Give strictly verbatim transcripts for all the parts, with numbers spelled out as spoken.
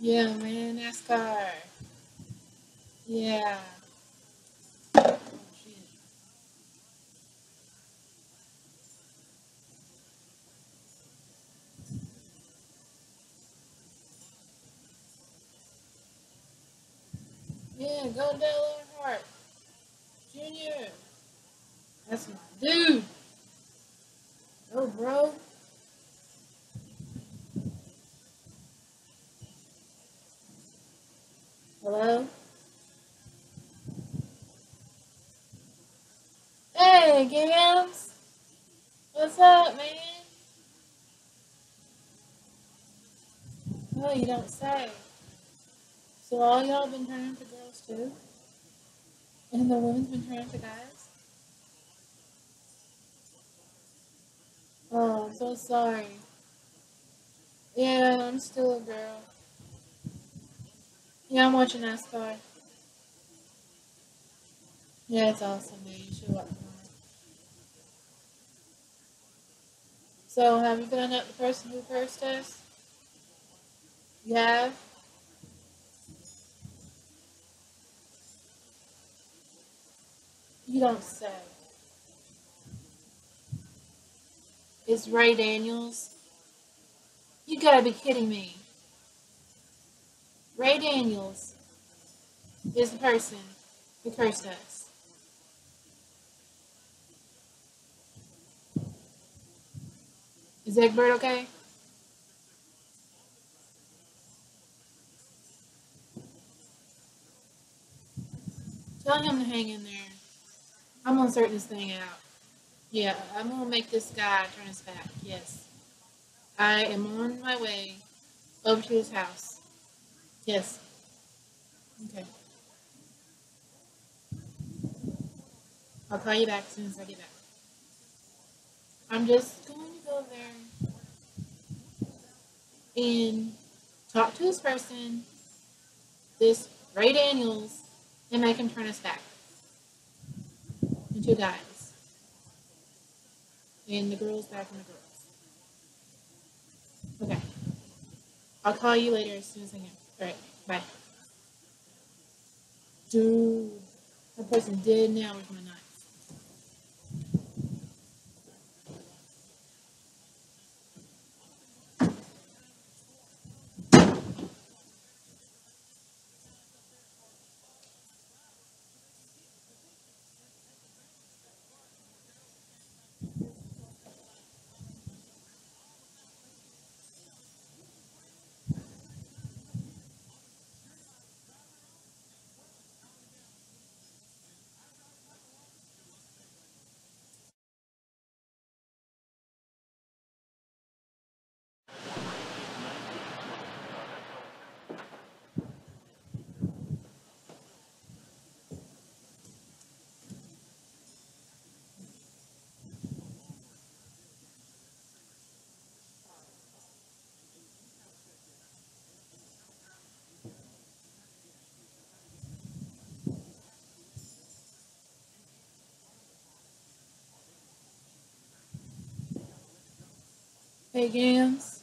Yeah, man, NASCAR. Yeah. Yeah, go Dale Earnhardt Junior That's my dude. Oh, bro. Hello? Hey, Gams. What's up, man? Oh, you don't say. So all y'all been turning to girls too? And the women's been turning to guys? Oh, I'm so sorry. Yeah, I'm still a girl. Yeah, I'm watching NASCAR. Yeah, it's awesome, man. You should watch more. So, have you found out the person who cursed us? You have? You don't say. It's Ray Daniels. You gotta be kidding me. Ray Daniels is the person who cursed us. Is Egbert okay? Tell him to hang in there. I'm gonna sort this thing out. Yeah, I'm gonna make this guy turn his back. Yes. I am on my way over to his house. Yes. Okay. I'll call you back as soon as I get back. I'm just going to go there and talk to this person, this Ray Daniels, and make him turn us back into guys. And the girls back in the girls. Okay. I'll call you later as soon as I can. Alright, bye. Dude, that person did now with my knife. Hey, Gams.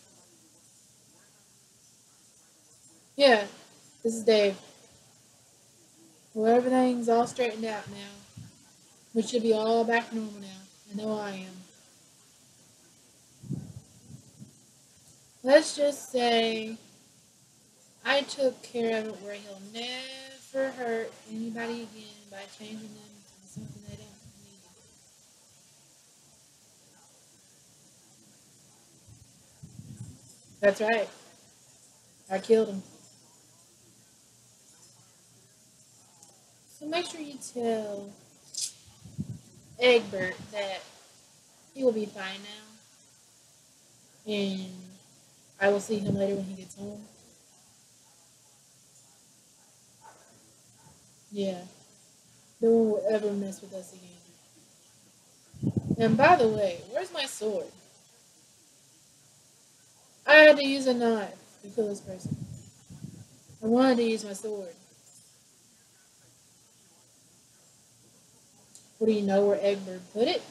Yeah, this is Dave. Well, everything's all straightened out now. We should be all back to normal now. I know I am. Let's just say I took care of it where he'll never hurt anybody again by changing them to something they don't need. That's right. I killed him. So make sure you tell Egbert that he will be fine now. And I will see him later when he gets home. Yeah. No one will ever mess with us again. And by the way, where's my sword? I had to use a knife to kill this person. I wanted to use my sword. What do you know where Egbert put it?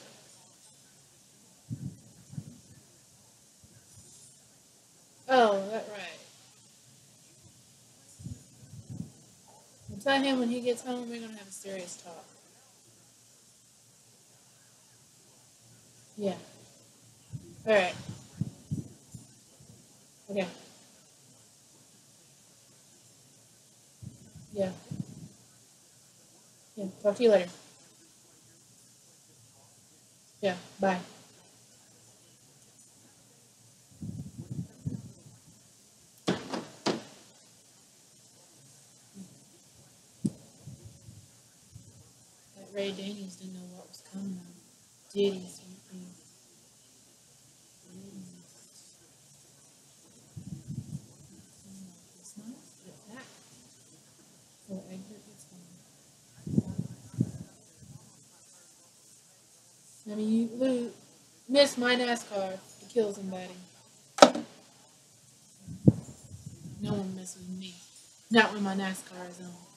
Oh, that right. Tell him when he gets home, we're gonna have a serious talk. Yeah. All right. Okay. Yeah. Yeah. Talk to you later. Yeah. Bye. That Ray Daniels didn't know what was coming. Did he? Something. It's not. It's that. So exit. It's fine. I mean, you lose, miss my NASCAR to kill somebody. No one messes with me. Not when my NASCAR is on.